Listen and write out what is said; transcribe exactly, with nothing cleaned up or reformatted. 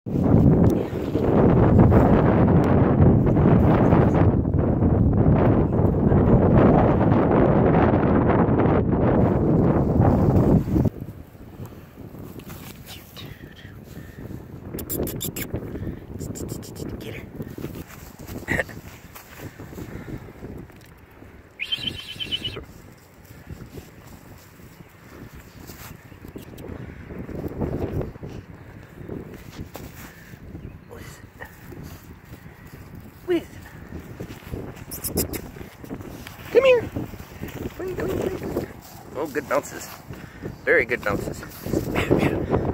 Get her. What is it? What is it? Come here. Come here, come here, come here. Oh, good bounces. Very good bounces.